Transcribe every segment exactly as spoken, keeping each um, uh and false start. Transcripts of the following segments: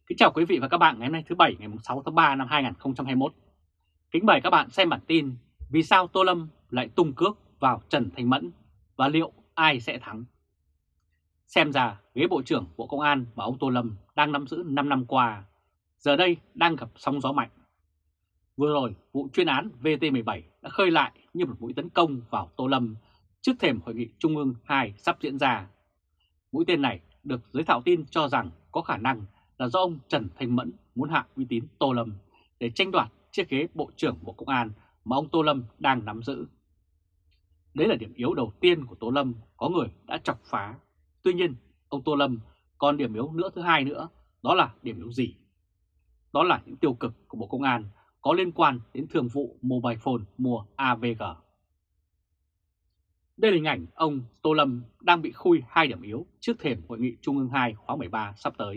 Kính chào quý vị và các bạn ngày hôm nay thứ Bảy ngày sáu tháng ba năm hai nghìn không trăm hai mươi mốt. Kính mời các bạn xem bản tin vì sao Tô Lâm lại tung cước vào Trần Thanh Mẫn và liệu ai sẽ thắng. Xem ra ghế Bộ trưởng Bộ Công an mà ông Tô Lâm đang nắm giữ năm năm qua, giờ đây đang gặp sóng gió mạnh. Vừa rồi vụ chuyên án V T mười bảy đã khơi lại như một mũi tấn công vào Tô Lâm trước thềm Hội nghị Trung ương hai sắp diễn ra. Mũi tên này được giới thạo tin cho rằng có khả năng là do ông Trần Thanh Mẫn muốn hạ uy tín Tô Lâm để tranh đoạt chiếc ghế Bộ trưởng Bộ Công an mà ông Tô Lâm đang nắm giữ. Đấy là điểm yếu đầu tiên của Tô Lâm có người đã chọc phá. Tuy nhiên, ông Tô Lâm còn điểm yếu nữa thứ hai nữa, đó là điểm yếu gì? Đó là những tiêu cực của Bộ Công an có liên quan đến thương vụ mobile phone mua a vê giê. Đây là hình ảnh ông Tô Lâm đang bị khui hai điểm yếu trước thềm Hội nghị Trung ương hai khóa mười ba sắp tới.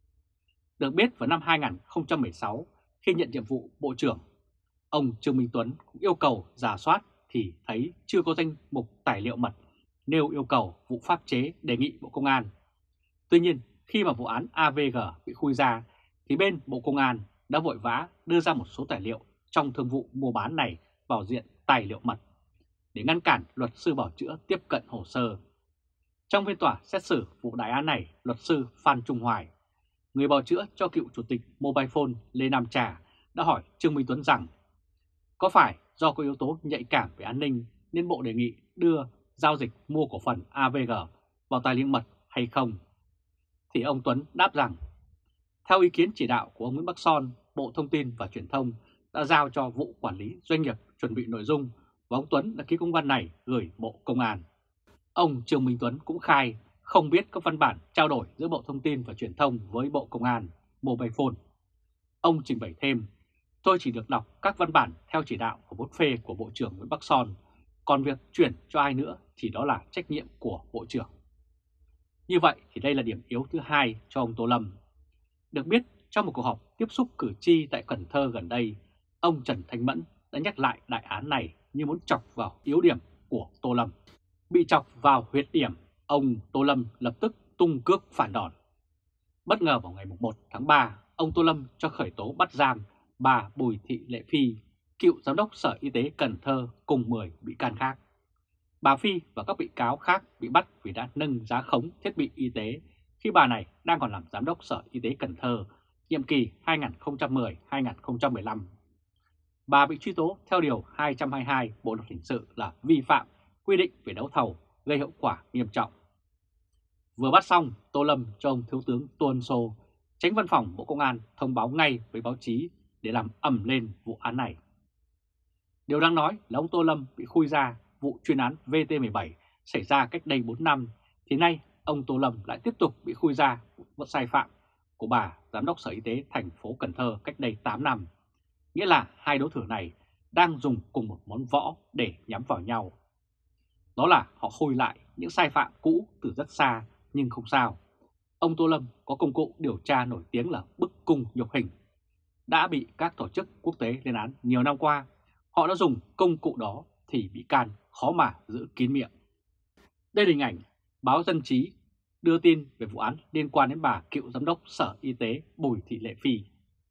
Được biết vào năm hai nghìn không trăm mười sáu, khi nhận nhiệm vụ Bộ trưởng, ông Trương Minh Tuấn cũng yêu cầu rà soát thì thấy chưa có danh mục tài liệu mật nêu yêu cầu vụ pháp chế đề nghị Bộ Công an. Tuy nhiên, khi mà vụ án a vê giê bị khui ra thì bên Bộ Công an đã vội vã đưa ra một số tài liệu trong thương vụ mua bán này vào diện tài liệu mật để ngăn cản luật sư bảo chữa tiếp cận hồ sơ. Trong phiên tòa xét xử vụ đại án này, luật sư Phan Trung Hoài, người bào chữa cho cựu chủ tịch Mobile Phone Lê Nam Trà, đã hỏi Trương Minh Tuấn rằng có phải do có yếu tố nhạy cảm về an ninh nên Bộ đề nghị đưa giao dịch mua cổ phần a vê giê vào tài liệu mật hay không? Thì ông Tuấn đáp rằng theo ý kiến chỉ đạo của ông Nguyễn Bắc Son, Bộ Thông tin và Truyền thông đã giao cho vụ quản lý doanh nghiệp chuẩn bị nội dung và ông Tuấn đã ký công văn này gửi Bộ Công an. Ông Trương Minh Tuấn cũng khai không biết các văn bản trao đổi giữa Bộ Thông tin và Truyền thông với Bộ Công an, Mobile Phone. Ông trình bày thêm, tôi chỉ được đọc các văn bản theo chỉ đạo của bút phê của Bộ trưởng Nguyễn Bắc Son, còn việc chuyển cho ai nữa thì đó là trách nhiệm của Bộ trưởng. Như vậy thì đây là điểm yếu thứ hai cho ông Tô Lâm. Được biết, trong một cuộc họp tiếp xúc cử tri tại Cần Thơ gần đây, ông Trần Thanh Mẫn đã nhắc lại đại án này như muốn chọc vào yếu điểm của Tô Lâm. Bị chọc vào huyệt điểm, ông Tô Lâm lập tức tung cước phản đòn. Bất ngờ vào ngày một tháng ba, ông Tô Lâm cho khởi tố bắt giam bà Bùi Thị Lệ Phi, cựu giám đốc Sở Y tế Cần Thơ cùng mười bị can khác. Bà Phi và các bị cáo khác bị bắt vì đã nâng giá khống thiết bị y tế khi bà này đang còn làm giám đốc Sở Y tế Cần Thơ, nhiệm kỳ hai nghìn không trăm mười đến hai nghìn không trăm mười lăm. Bà bị truy tố theo Điều hai trăm hai mươi hai Bộ Luật Hình sự là vi phạm quy định về đấu thầu gây hậu quả nghiêm trọng. Vừa bắt xong, Tô Lâm cho ông Thiếu tướng Tô Ân Sô, Chánh Văn phòng Bộ Công an thông báo ngay với báo chí để làm ầm lên vụ án này. Điều đáng nói là ông Tô Lâm bị khui ra vụ chuyên án V T mười bảy xảy ra cách đây bốn năm, thì nay ông Tô Lâm lại tiếp tục bị khui ra vụ sai phạm của bà Giám đốc Sở Y tế thành phố Cần Thơ cách đây tám năm. Nghĩa là hai đối thủ này đang dùng cùng một món võ để nhắm vào nhau. Đó là họ khui lại những sai phạm cũ từ rất xa, nhưng không sao. Ông Tô Lâm có công cụ điều tra nổi tiếng là bức cung nhục hình. Đã bị các tổ chức quốc tế lên án nhiều năm qua, họ đã dùng công cụ đó thì bị can khó mà giữ kín miệng. Đây là hình ảnh báo Dân Trí đưa tin về vụ án liên quan đến bà cựu giám đốc Sở Y tế Bùi Thị Lệ Phi.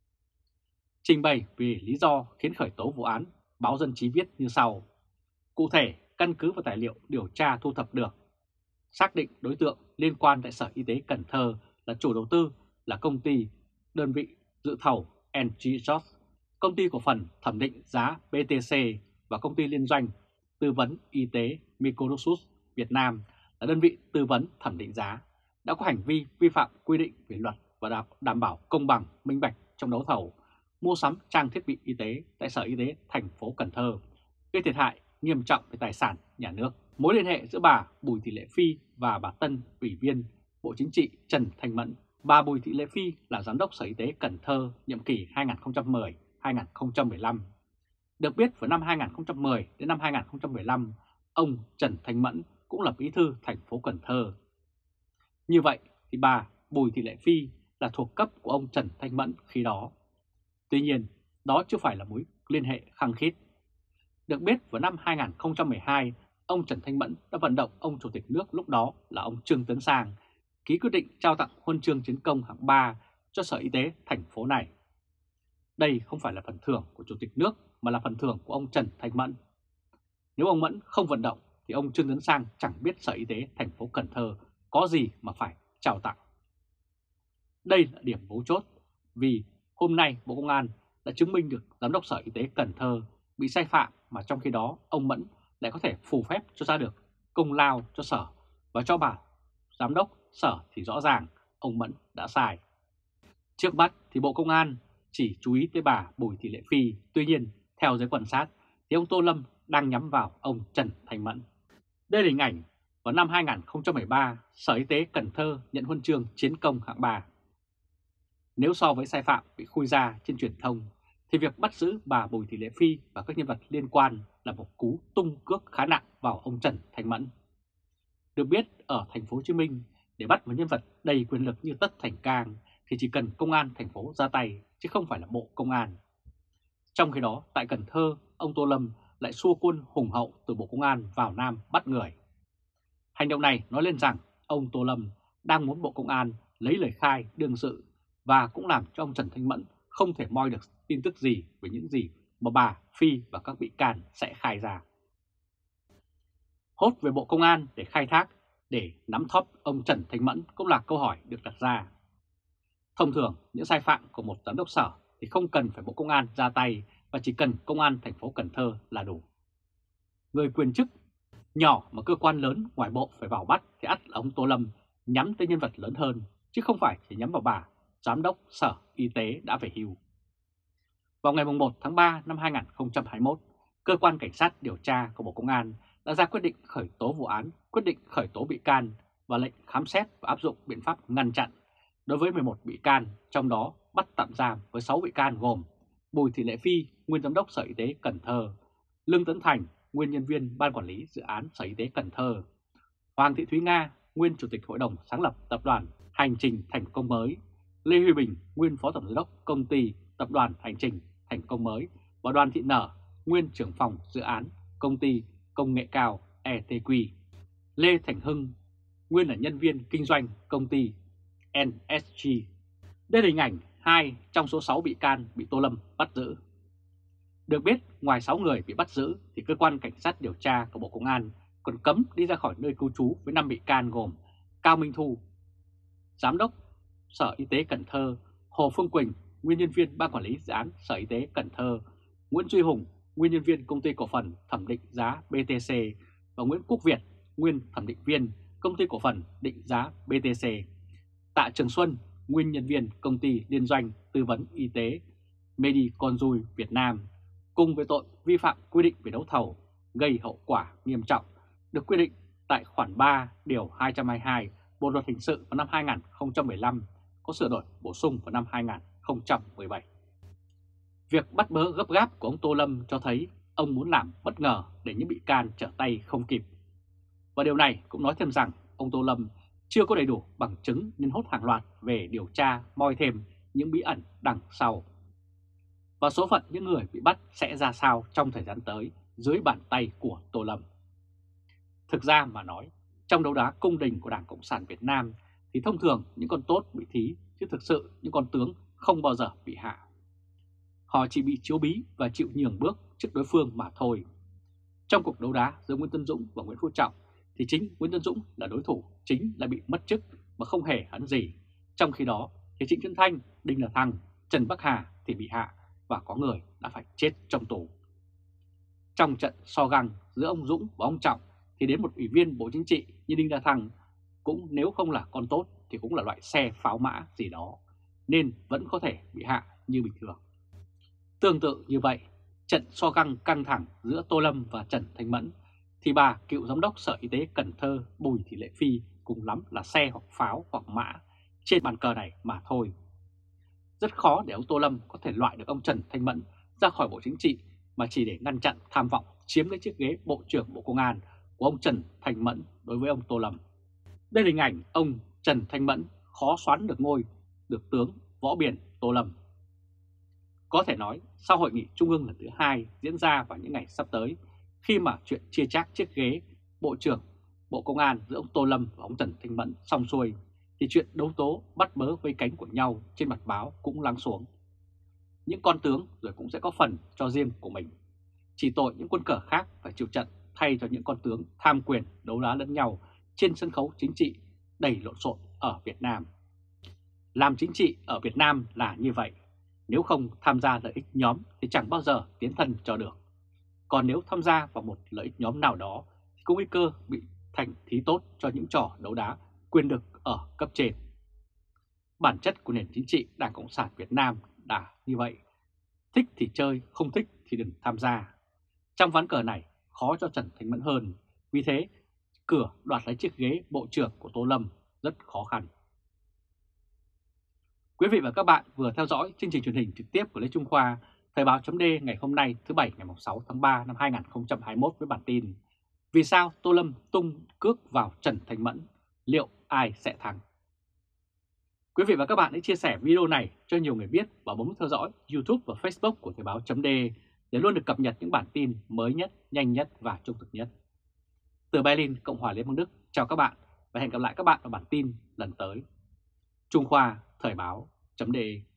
Trình bày về lý do khiến khởi tố vụ án, báo Dân Trí viết như sau. Cụ thể, căn cứ vào tài liệu điều tra thu thập được, xác định đối tượng liên quan tại Sở Y tế Cần Thơ là chủ đầu tư là công ty, đơn vị dự thầu en giê George, công ty cổ phần thẩm định giá bê tê xê và công ty liên doanh tư vấn y tế Microsus Việt Nam là đơn vị tư vấn thẩm định giá, đã có hành vi vi phạm quy định về luật và đảm bảo công bằng minh bạch trong đấu thầu mua sắm trang thiết bị y tế tại Sở Y tế thành phố Cần Thơ, gây thiệt hại nghiêm trọng về tài sản nhà nước. Mối liên hệ giữa bà Bùi Thị Lệ Phi và bà Tân Ủy viên Bộ Chính trị Trần Thanh Mẫn. Bà Bùi Thị Lệ Phi là giám đốc Sở Y tế Cần Thơ nhiệm kỳ hai nghìn không trăm mười đến hai nghìn không trăm mười lăm. Được biết vào năm hai nghìn không trăm mười đến năm hai nghìn không trăm mười lăm, ông Trần Thanh Mẫn cũng là bí thư thành phố Cần Thơ. Như vậy thì bà Bùi Thị Lệ Phi là thuộc cấp của ông Trần Thanh Mẫn khi đó. Tuy nhiên, đó chưa phải là mối liên hệ khăng khít. Được biết vào năm hai nghìn không trăm mười hai, ông Trần Thanh Mẫn đã vận động ông Chủ tịch nước lúc đó là ông Trương Tấn Sang ký quyết định trao tặng huân chương chiến công hạng ba cho Sở Y tế thành phố này. Đây không phải là phần thưởng của Chủ tịch nước mà là phần thưởng của ông Trần Thanh Mẫn. Nếu ông Mẫn không vận động thì ông Trương Tấn Sang chẳng biết Sở Y tế thành phố Cần Thơ có gì mà phải trao tặng. Đây là điểm mấu chốt vì hôm nay Bộ Công an đã chứng minh được Giám đốc Sở Y tế Cần Thơ bị sai phạm, mà trong khi đó ông Mẫn lại có thể phù phép cho ra được công lao cho Sở và cho bảo Giám đốc Sở thì rõ ràng ông Mẫn đã sai. Trước mắt thì Bộ Công an chỉ chú ý tới bà Bùi Thị Lệ Phi, tuy nhiên theo giới quan sát thì ông Tô Lâm đang nhắm vào ông Trần Thanh Mẫn. Đây là hình ảnh vào năm hai nghìn không trăm mười ba Sở Y tế Cần Thơ nhận huân chương chiến công hạng ba. Nếu so với sai phạm bị khui ra trên truyền thông thì việc bắt giữ bà Bùi Thị Lệ Phi và các nhân vật liên quan là một cú tung cước khá nặng vào ông Trần Thanh Mẫn. Được biết ở thành phố Hồ Chí Minh, để bắt một nhân vật đầy quyền lực như Tất Thành Cang thì chỉ cần công an thành phố ra tay chứ không phải là Bộ Công an. Trong khi đó tại Cần Thơ, ông Tô Lâm lại xua quân hùng hậu từ Bộ Công an vào Nam bắt người. Hành động này nói lên rằng ông Tô Lâm đang muốn Bộ Công an lấy lời khai đương sự và cũng làm cho ông Trần Thanh Mẫn không thể moi được tin tức gì về những gì mà bà Phi và các bị can sẽ khai ra. Hốt về Bộ Công an để khai thác, để nắm thóp ông Trần Thanh Mẫn cũng là câu hỏi được đặt ra. Thông thường những sai phạm của một giám đốc sở thì không cần phải Bộ Công an ra tay và chỉ cần Công an thành phố Cần Thơ là đủ. Người quyền chức nhỏ mà cơ quan lớn ngoài bộ phải vào bắt thì ắt là ông Tô Lâm nhắm tới nhân vật lớn hơn, chứ không phải chỉ nhắm vào bà Giám đốc Sở Y tế đã về hưu. Vào ngày một tháng ba năm hai nghìn không trăm hai mươi mốt, Cơ quan Cảnh sát điều tra của Bộ Công an đã ra quyết định khởi tố vụ án, quyết định khởi tố bị can và lệnh khám xét và áp dụng biện pháp ngăn chặn đối với mười một bị can, trong đó bắt tạm giam với sáu bị can gồm Bùi Thị Lệ Phi, nguyên Giám đốc Sở Y tế Cần Thơ, Lương Tấn Thành, nguyên nhân viên Ban Quản lý Dự án Sở Y tế Cần Thơ, Hoàng Thị Thúy Nga, nguyên Chủ tịch Hội đồng sáng lập Tập đoàn Hành trình Thành công mới, Lê Huy Bình, nguyên Phó Tổng giám đốc Công ty Tập đoàn Hành trình Thành công mới và Đoàn Thị Nở, nguyên trưởng phòng dự án Công ty Công nghệ cao e tê quy, Lê Thành Hưng, nguyên là nhân viên kinh doanh công ty en ét giê. Đây là hình ảnh hai trong số sáu bị can bị Tô Lâm bắt giữ. Được biết, ngoài sáu người bị bắt giữ thì Cơ quan Cảnh sát điều tra của Bộ Công an còn cấm đi ra khỏi nơi cư trú với năm bị can gồm Cao Minh Thu, Giám đốc Sở Y tế Cần Thơ, Hồ Phương Quỳnh, nguyên nhân viên Ban Quản lý Dự án Sở Y tế Cần Thơ, Nguyễn Duy Hùng, nguyên nhân viên Công ty Cổ phần Thẩm định giá bê tê xê và Nguyễn Quốc Việt, nguyên thẩm định viên Công ty Cổ phần Định giá bê tê xê, Tạ Trường Xuân, nguyên nhân viên Công ty Liên doanh Tư vấn Y tế Mediconsul Việt Nam, cùng với tội vi phạm quy định về đấu thầu gây hậu quả nghiêm trọng được quy định tại khoản ba điều hai trăm hai mươi hai Bộ luật hình sự vào năm hai nghìn không trăm mười lăm, có sửa đổi bổ sung vào năm hai nghìn không trăm mười bảy. Việc bắt bớ gấp gáp của ông Tô Lâm cho thấy ông muốn làm bất ngờ để những bị can trở tay không kịp. Và điều này cũng nói thêm rằng ông Tô Lâm chưa có đầy đủ bằng chứng nên hốt hàng loạt về điều tra moi thêm những bí ẩn đằng sau. Và số phận những người bị bắt sẽ ra sao trong thời gian tới dưới bàn tay của Tô Lâm. Thực ra mà nói, trong đấu đá cung đình của Đảng Cộng sản Việt Nam thì thông thường những con tốt bị thí, chứ thực sự những con tướng không bao giờ bị hạ. Họ chỉ bị chiếu bí và chịu nhường bước trước đối phương mà thôi. Trong cuộc đấu đá giữa Nguyễn Tân Dũng và Nguyễn Phú Trọng thì chính Nguyễn Tân Dũng là đối thủ, chính là bị mất chức mà không hề hắn gì. Trong khi đó thì Trịnh Xuân Thanh, Đinh La Thăng, Trần Bắc Hà thì bị hạ và có người đã phải chết trong tù. Trong trận so găng giữa ông Dũng và ông Trọng thì đến một ủy viên Bộ Chính trị như Đinh La Thăng cũng nếu không là con tốt thì cũng là loại xe pháo mã gì đó, nên vẫn có thể bị hạ như bình thường. Tương tự như vậy, trận so găng căng thẳng giữa Tô Lâm và Trần Thanh Mẫn thì bà cựu Giám đốc Sở Y tế Cần Thơ Bùi Thị Lệ Phi cùng lắm là xe hoặc pháo hoặc mã trên bàn cờ này mà thôi. Rất khó để ông Tô Lâm có thể loại được ông Trần Thanh Mẫn ra khỏi Bộ Chính trị mà chỉ để ngăn chặn tham vọng chiếm lấy chiếc ghế Bộ trưởng Bộ Công an của ông Trần Thanh Mẫn đối với ông Tô Lâm. Đây là hình ảnh ông Trần Thanh Mẫn khó xoán được ngôi được tướng võ biển Tô Lâm. Có thể nói sau hội nghị trung ương lần thứ hai diễn ra vào những ngày sắp tới, khi mà chuyện chia chác chiếc ghế Bộ trưởng Bộ Công an giữa ông Tô Lâm và ông Trần Thanh Mẫn xong xuôi, thì chuyện đấu tố bắt bớ vây cánh của nhau trên mặt báo cũng lắng xuống. Những con tướng rồi cũng sẽ có phần cho riêng của mình. Chỉ tội những quân cờ khác phải chịu trận thay cho những con tướng tham quyền đấu đá lẫn nhau trên sân khấu chính trị đầy lộn xộn ở Việt Nam. Làm chính trị ở Việt Nam là như vậy, nếu không tham gia lợi ích nhóm thì chẳng bao giờ tiến thân cho được. Còn nếu tham gia vào một lợi ích nhóm nào đó thì có nguy cơ bị thành thí tốt cho những trò đấu đá quyền lực ở cấp trên. Bản chất của nền chính trị Đảng Cộng sản Việt Nam đã như vậy, thích thì chơi, không thích thì đừng tham gia. Trong ván cờ này khó cho Trần Thanh Mẫn hơn, vì thế cửa đoạt lấy chiếc ghế Bộ trưởng của Tô Lâm rất khó khăn. Quý vị và các bạn vừa theo dõi chương trình truyền hình trực tiếp của Lê Trung Khoa, Thời báo chấm D ngày hôm nay thứ Bảy ngày sáu tháng ba năm hai nghìn không trăm hai mươi mốt với bản tin: vì sao Tô Lâm tung cước vào Trần Thanh Mẫn, liệu ai sẽ thắng? Quý vị và các bạn hãy chia sẻ video này cho nhiều người biết và bấm theo dõi YouTube và Facebook của Thời báo chấm D để luôn được cập nhật những bản tin mới nhất, nhanh nhất và trung thực nhất. Từ Berlin, Cộng hòa Liên bang Đức, chào các bạn và hẹn gặp lại các bạn ở bản tin lần tới. Trung Khoa, Thời báo chấm D.